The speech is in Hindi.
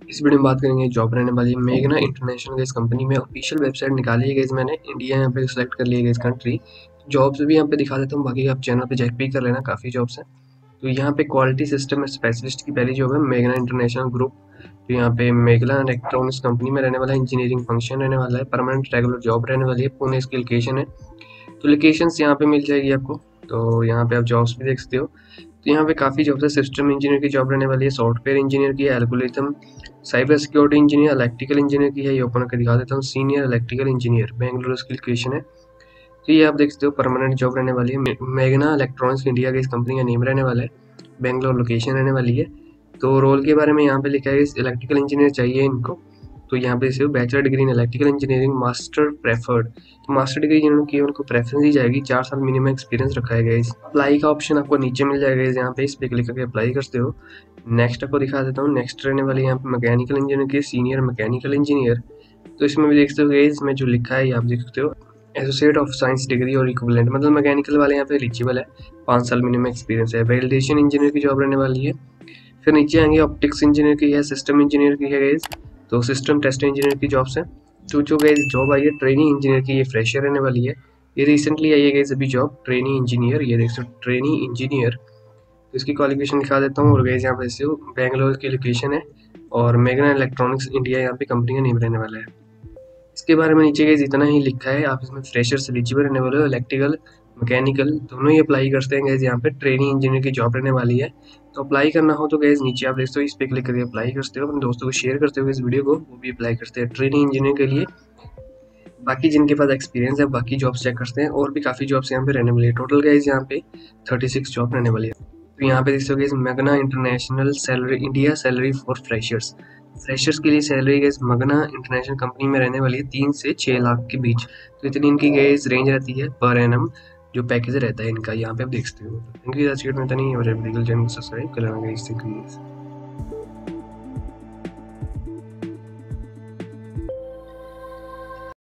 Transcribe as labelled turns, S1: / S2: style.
S1: इस वीडियो में बात करेंगे जॉब रहने वाली है मेघना इंटरनेशनल गैस कंपनी में। ऑफिशियल वेबसाइट निकाली है गैस मैंने, इंडिया यहाँ पे सिलेक्ट कर लिया गैस कंट्री। जॉब्स भी यहाँ पे दिखा देता हूँ, बाकी आप चैनल पे चेक भी कर लेना, काफ़ी जॉब्स हैं। तो यहाँ पे क्वालिटी सिस्टम स्पेशलिस्ट की पहली जॉब है मेघना इंटरनेशनल ग्रुप। तो यहाँ पे मेघना इलेक्ट्रॉनिक्स कंपनी में रहने वाला है, इंजीनियरिंग फंक्शन रहने वाला है, परमानेंट रेगुलर जॉब रहने वाली है, पुणे इसकी लोकेशन है। तो लोकेशंस यहाँ पे मिल जाएगी आपको। तो यहाँ पे आप जॉब्स भी देख सकते हो। तो यहाँ पे काफ़ी जॉब्स है। सिस्टम इंजीनियर की जॉब रहने वाली है, सॉफ्टवेयर इंजीनियर की है, algorithm, cyber security engineer, electrical engineer की है। ये ओपन करके दिखा देता हूँ, सीनियर इलेक्ट्रिकल इंजीनियर, बेंगलुरु इसकी लोकेशन है। तो ये आप देख सकते हो, परमानेंट जॉब रहने वाली है। मेघना इलेक्ट्रॉनिक्स इंडिया के इस कंपनी का नेम रहने वाला है, बेंगलोर लोकेशन रहने वाली है। तो रोल के बारे में यहाँ पे लिखा है इलेक्ट्रिकल इंजीनियर चाहिए इनको। तो यहाँ पे जैसे bachelor degree in electrical engineering, master preferred. तो मास्टर डिग्री जिन्होंने की है उनको प्रेफरेंस दी जाएगी, 4 साल मिनिमम एक्सपीरियंस रखा है गाइस। अप्लाई का ऑप्शन आपको नीचे मिल जाएगा, यहाँ पे इस पे क्लिक करके अप्लाई करते हो। नेक्स्ट आपको दिखा देता हूँ, नेक्स्ट रहने वाली है यहाँ पे मैकेनिकल इंजीनियर की, सीनियर मैकेनिकल इंजीनियर। तो इसमें भी देख सकते हो गाइस, इसमें जो लिखा है ये आप देख सकते हो, एसोसिएट ऑफ साइंस डिग्री और इक्विवेलेंट, मतलब मैकेनिकल वाले यहाँ पे एलिजिबल है, 5 साल मिनिमम एक्सपीरियंस है। वैलिडेशन इंजीनियर की जॉब रहने वाली है। फिर नीचे आएंगे, ऑप्टिक्स इंजीनियर की है, सिस्टम इंजीनियर की है गाइस। तो सिस्टम टेस्ट इंजीनियर की जॉब्स है। तो जो गाइस जॉब आई है ट्रेनिंग इंजीनियर की, ये फ्रेशर रहने वाली है। ये रिसेंटली आई है गाइस अभी जॉब, ट्रेनिंग इंजीनियर। ये देख सकते हो ट्रेनिंग इंजीनियर। तो इसकी क्वालिफिकेशन दिखा देता हूँ। और गाइस यहाँ पे से बेंगलोर की लोकेशन है, और मेघना इलेक्ट्रॉनिक्स इंडिया यहाँ पे कंपनी का नेम रहने वाला है। इसके बारे में नीचे गाइस इतना ही लिखा है। आप इसमें फ्रेशर्स एलिजिबल रहने वाले हो, इलेक्ट्रिकल मैकेनिकल दोनों ही अप्लाई करते हैं गाइस। यहाँ पे ट्रेनिंग इंजीनियर की जॉब रहने वाली है। तो अप्लाई करना हो तो गाइस नीचे आप देखते हो, इस पे क्लिक करके अप्लाई करते हो, अपने दोस्तों को शेयर करते हो इस वीडियो को, वो भी अप्लाई करते हैं ट्रेनिंग इंजीनियर के लिए। बाकी जिनके पास एक्सपीरियंस है बाकी जॉब्स चेक करते हैं, और भी काफ़ी जॉब्स यहाँ पे रहने वाली है। टोटल गाइस यहाँ पे 36 जॉब रहने वाली है। तो यहाँ पे देख सकते हो Magna international salary India salary for freshers. Freshers के लिए salary guys Magna international company में रहने वाली है 3 से 6 लाख के बीच। तो इतनी इनकी गैस रेंज रहती है पर एनम, जो पैकेज रहता है इनका, यहाँ पे आप देख सकते हो। इनकी चैनल सब्सक्राइब कर लेना गाइस। Thank you.